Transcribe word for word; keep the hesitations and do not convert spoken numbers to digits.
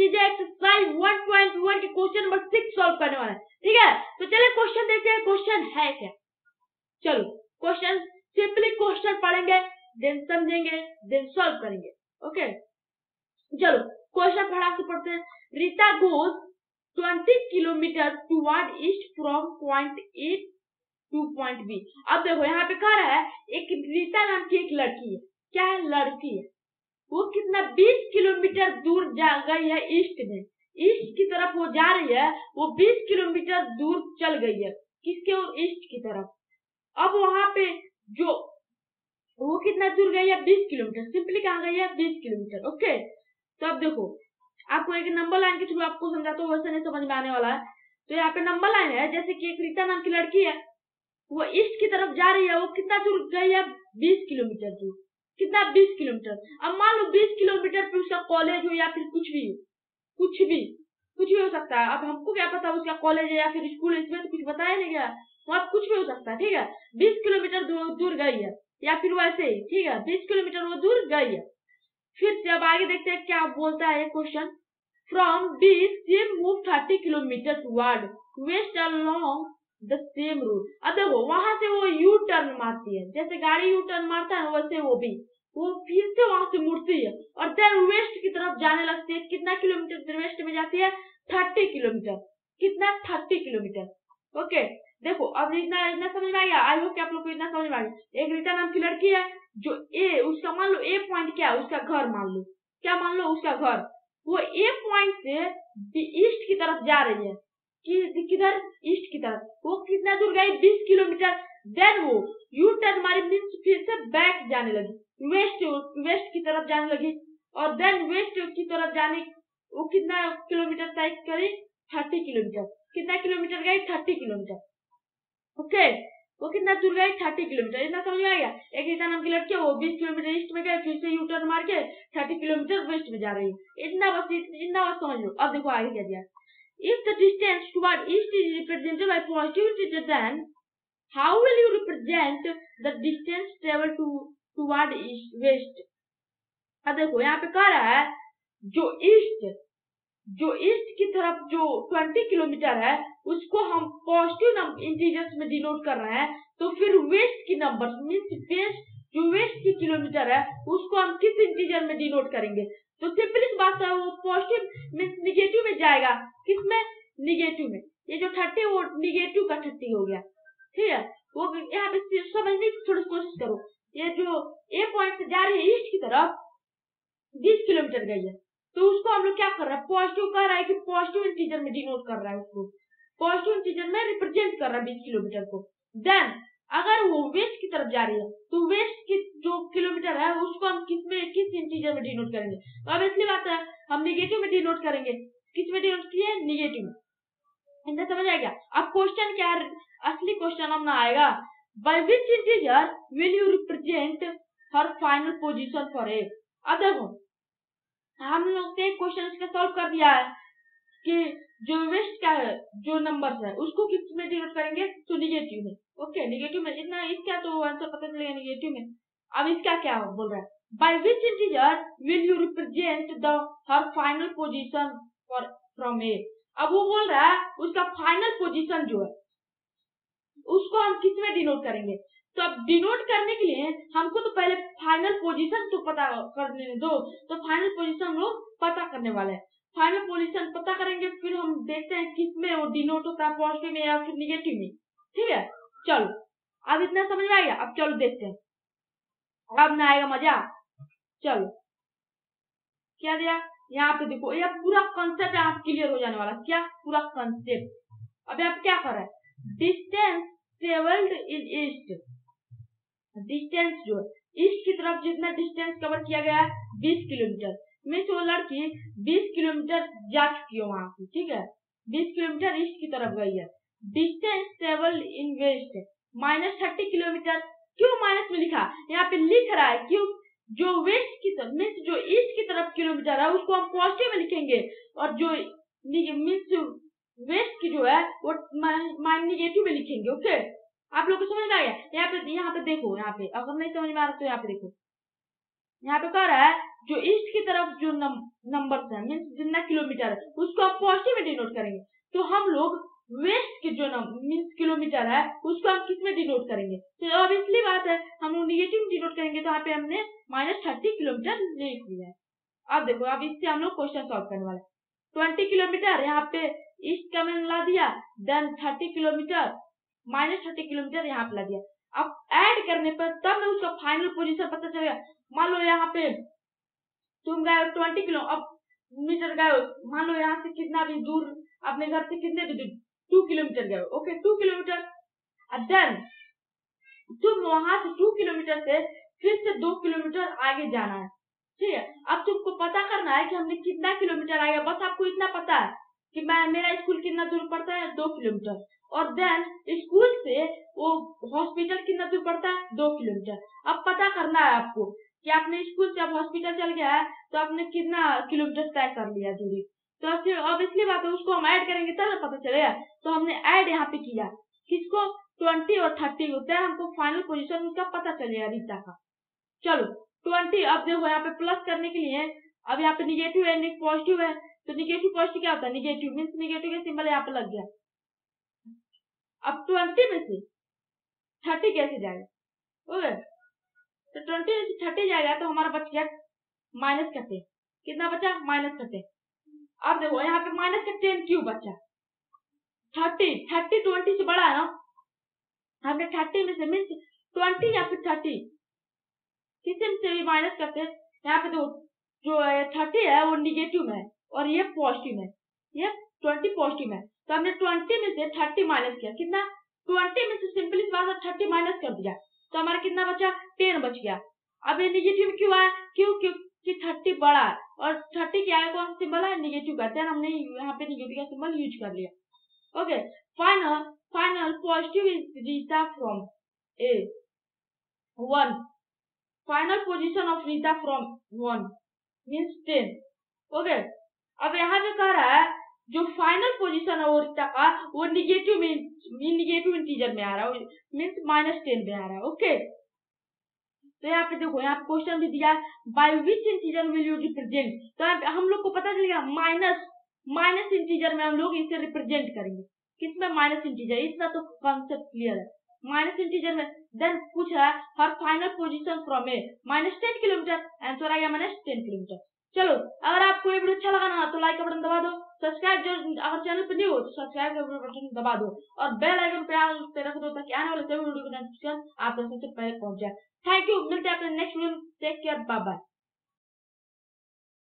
कीजिए exercise one point one के question number six solve करने वाला है, ठीक है। तो चलिए क्वेश्चन देखते हैं, क्वेश्चन है क्या। चलो क्वेश्चन, सिंपली क्वेश्चन पढ़ेंगे, देन समझेंगे, देन सॉल्व करेंगे। ओके चलो क्वेश्चन फटाक से पढ़ते हैं। Rita goes twenty kilometre toward east from point A to point B. अब देखो यहाँ पे कह रहा है एक रीता नाम की एक लड़की है, क्या है, लड़की है, वो कितना बीस किलोमीटर दूर जा गई है ईस्ट में, ईस्ट की तरफ वो जा रही है, वो बीस किलोमीटर दूर चल गई है, किसके ओर, ईस्ट की तरफ। अब वहां पे जो वो कितना दूर गई है, बीस किलोमीटर, सिंपली कहाँ गई है, बीस किलोमीटर। ओके तो अब देखो आपको एक नंबर लाइन के थ्रू आपको समझाता हूँ, वैसे नहीं समझ में आने वाला है। तो यहाँ पे नंबर लाइन है, जैसे कि एक रीता नाम की लड़की है, वो ईस्ट की तरफ जा रही है, वो कितना दूर गई है, बीस किलोमीटर दूर, कितना, बीस किलोमीटर। अब मान लो बीस किलोमीटर पे उसका कॉलेज हो या फिर कुछ भी कुछ भी कुछ भी हो सकता है। अब हमको क्या पता उसका कॉलेज है या फिर स्कूल है, इसमें तो कुछ बताया नहीं गया, वहाँ कुछ भी हो सकता है, ठीक है। बीस किलोमीटर दूर गई है या फिर वैसे ही, ठीक है, बीस किलोमीटर वो दूर गई है। फिर से अब आगे देखते हैं क्या बोलता है question. From B she move thirty kilometre toward west along the same road. अब देखो वहां से वो यू टर्न मारती है, जैसे गाड़ी यू टर्न मारता है वैसे वो भी वो फिर से वहां से मुड़ती है और देन वेस्ट की तरफ जाने लगती है। कितना किलोमीटर वेस्ट में जाती है, थर्टी किलोमीटर, कितना, थर्टी किलोमीटर। ओके देखो अब इतना इतना समझ में आ गया, आई होप कि आप लोग को इतना समझ में आ गया। एक रीता नाम की लड़की है, जो ए उसका मान लो ए पॉइंट क्या है, उसका घर मान लो, क्या मान लो, उसका घर, वो ए पॉइंट से ईस्ट की तरफ जा रही है, कि किधर, ईस्ट की तरफ। वो कितना दूर गई, बीस किलोमीटर। देन वो यू टर्न मारी, मींस फिर से बैक जाने लगी, वेस्ट वेस्ट की तरफ जाने लगी और देन वेस्ट की तरफ जाने वो कितना किलोमीटर तय करी, थर्टी किलोमीटर। कितना किलोमीटर गई, थर्टी किलोमीटर। ओके वो कितना दूर गई, थर्टी किलोमीटर। इतना समझ में आ गया। एक रीता नाम की लड़की है, वो बीस किलोमीटर ईस्ट में गए, फिर से यू टर्न मार के थर्टी किलोमीटर वेस्ट में जा रही है। इतना बस इतना बस समझ लो। अब देखो आगे क्या दिया। If the distance toward east is represented by positive integer, then how will you represent the distance travel to toward east west? अब देखो यहाँ पे कह रहा है जो ईस्ट जो ईस्ट की तरफ जो बीस किलोमीटर है उसको हम पॉजिटिव इंटीजर्स में डिनोट कर रहे हैं, तो फिर वेस्ट की नंबर मींस वेस्ट जो वेस्ट की किलोमीटर है उसको हम किस इंटीजर में डिनोट करेंगे। तो सिंपली बात है, वो पॉजिटिव मींस निगेटिव में जाएगा, किसमें, निगेटिव में। ये जो थर्टी वो निगेटिव का थर्टी हो गया, ठीक है। वो यहाँ पे समझने की थोड़ी कोशिश करो। ये जो ए पॉइंट से जा रही है ईस्ट की तरफ बीस किलोमीटर गई है, तो उसको हम लोग क्या कर रहे हैं, पॉजिटिव कर रहा है कि पॉजिटिव इंटीजर में डिनोट कर रहा है, उसको पॉजिटिव इंटीजर में रिप्रेजेंट कर रहा है बीस किलोमीटर को। देन अगर वो वेस्ट की तरफ जा रही है तो वेस्ट की जो किलोमीटर है उसको हम किस में किस इंटीजर में डिनोट करेंगे। तो अब इसलिए बात है हम निगेटिव में डिनोट करेंगे। किस में डिनोट किए, निगेटिव में। इतना समझ आ गया। अब क्वेश्चन क्या है, असली क्वेश्चन हम ना आएगा, by which integer will you represent her final position for A. अब देखो हम लोग ने क्वेश्चन इसका सॉल्व कर दिया है कि जो वेस्ट का है जो नंबर्स है उसको किस में डिनोट करेंगे, तो निगेटिव में। ओके निगेटिव में। इतना इसका तो आंसर पता चलेगा निगेटिव में। अब इसका क्या बोल रहा है, by which integer will you represent the her final position for from A. अब वो बोल रहा है उसका फाइनल पोजीशन जो है उसको हम किस में डिनोट करेंगे। तो अब डिनोट करने के लिए हमको तो पहले फाइनल पोजीशन तो पता करने दो, तो फाइनल पोजीशन हम लोग पता करने वाले हैं। फाइनल पोजीशन पता करेंगे, फिर हम देखते हैं किस में वो डिनोट होता है, पॉजिटिव में या फिर निगेटिव में, ठीक है। चलो अब इतना समझ में आ गया। अब चलो देखते हैं, अब ना आएगा मजा। चलो क्या दिया यहाँ पे देखो, ये पूरा कॉन्सेप्ट आप क्लियर हो जाने वाला। क्या पूरा कॉन्सेप्ट। अब आप क्या कर रहे हैं, distance travelled in east, distance जो ईस्ट की तरफ जितना डिस्टेंस कवर किया गया है बीस किलोमीटर में, वो लड़की बीस किलोमीटर जा चुकी है वहां से, ठीक है, बीस किलोमीटर ईस्ट की तरफ गई है। Distance travelled in west minus thirty kilometre. क्यों माइनस में लिखा, यहाँ पे लिख रहा है क्यों, जो वेस्ट की तरफ मीन्स जो ईस्ट की तरफ किलोमीटर है उसको हम पॉजिटिव में लिखेंगे, और जो मीन्स वेस्ट की जो है वो माइन निगेटिव में लिखेंगे। ओके आप लोग को समझ में आ गया। यहाँ पे यहाँ पे देखो, यहाँ पे अगर नहीं समझ में आ रहा तो यहाँ पे देखो, यहाँ पे कह रहा है जो ईस्ट की तरफ जो नंबर है मीन्स जितना किलोमीटर है उसको आप पॉजिटिव में डिनोट करेंगे। तो हम लोग वेस्ट के जो मीन्स किलोमीटर है उसको हम किस में डिनोट करेंगे? तो ऑब्वियसली बात है हम लोग निगेटिव डिनोट करेंगे। तो यहाँ पे हमने माइनस थर्टी किलोमीटर लिख दिया है। अब देखो अब इससे हम लोग क्वेश्चन सॉल्व करने वाले। ट्वेंटी किलोमीटर यहाँ पे ईस्ट का मैंने ला दिया, then thirty kilometre minus thirty kilometre यहाँ पे ला दिया। अब ऐड करने पर तब ना उसका फाइनल पोजीशन पता चलेगा। मान लो यहाँ पे तुम गए ट्वेंटी किलो अब मीटर गए, मान लो यहाँ से कितना भी दूर अपने घर से कितने भी दूर टू किलोमीटर गए, ओके टू किलोमीटर। देन तुम वहां से टू किलोमीटर से फिर से दो किलोमीटर आगे जाना है, ठीक है। अब तुमको पता करना है कि हमने कितना किलोमीटर आगे, बस आपको इतना पता है कि मैं मेरा स्कूल कितना दूर पड़ता है, दो किलोमीटर। और देन स्कूल से वो हॉस्पिटल कितना दूर पड़ता है, दो किलोमीटर। अब पता करना है आपको कि आपने स्कूल से अब हॉस्पिटल चल गया है तो आपने कितना किलोमीटर तय कर लिया दूरी। तो फिर ऑब्वियसली बात है उसको हम ऐड करेंगे तब तो पता चलेगा। तो हमने ऐड यहाँ पे किया किसको, ट्वेंटी और थर्टी होता है, हमको फाइनल पोजीशन उसका पता चलेगा रीता का। चलो ट्वेंटी, अब देखो यहाँ पे प्लस करने के लिए अब यहाँ पे निगेटिव है पॉजिटिव है, तो निगेटिव पॉजिटिव क्या होता है, निगेटिव मीन्स निगेटिव का सिंबल यहाँ पे लग गया। अब ट्वेंटी में से थर्टी कैसे जाएगा, ओके तो ट्वेंटी में से थर्टी जाएगा तो हमारा बच गया माइनस का टेन। कितना बचा, माइनस का टेन। अब देखो यहाँ पे माइनस का टेन क्यों बचा, थर्टी थर्टी ट्वेंटी से बड़ा है ना, हमने थर्टी में से मीन्स ट्वेंटी या फिर थर्टी किसी में से भी माइनस करते हैं। यहाँ पे तो जो थर्टी है वो निगेटिव में है और ये पॉजिटिव है, ये ट्वेंटी पॉजिटिव है। तो हमने ट्वेंटी में से थर्टी माइनस किया, कितना, ट्वेंटी में से सिंपली बात थर्टी माइनस कर दिया तो हमारा कितना बचा, टेन बच गया। अब ये निगेटिव क्यों आया, क्यों क्योंकि थर्टी बड़ा है और थर्टी क्या है, कौन सा सिंबल है, निगेटिव का, देन हमने यहाँ पे निगेटिव का सिंबल यूज कर लिया। Okay final final positive is Rita from A one, final position of Rita from one means ten, okay. अब यहाँ पे कह रहा है जो फाइनल पोजीशन है वो रीता का वो निगेटिव में निगेटिव इंटीजर में आ रहा है मीन्स माइनस टेन में आ रहा है, ओके। तो यहाँ पे देखो यहाँ पे क्वेश्चन भी दिया by which integer will you represent, तो यहाँ पे हम लोग को पता चलेगा माइनस माइनस इंटीजर में हम लोग इसे रिप्रेजेंट करेंगे, किसमें, माइनस इंटीजर। इतना तो कॉन्सेप्ट क्लियर है, माइनस इंटीजर में। देन पूछ रहा है हर final position from A minus ten kilometre, answer आ गया माइनस टेन किलोमीटर। चलो अगर आपको ये वीडियो अच्छा लगा ना तो लाइक का बटन दबा दो, सब्सक्राइब जो अगर चैनल पे नहीं हो तो सब्सक्राइब का बटन दबा दो और बेल आइकन पे रख दो ताकि आने वाले सभी वीडियो का नोटिफिकेशन आप तक सबसे पहले पहुंच जाए। थैंक यू, मिलते हैं अपने नेक्स्ट वीडियो में, टेक केयर, बाय बाय।